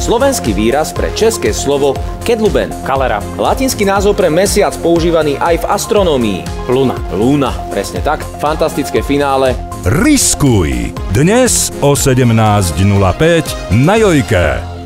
Slovenský výraz pre české slovo kedluben. Kalera. Latinský názov pre mesiac používaný aj v astronómii. Luna. Luna, presne tak. Fantastické finále. Riskuj! Dnes o 17:05 na Jojke.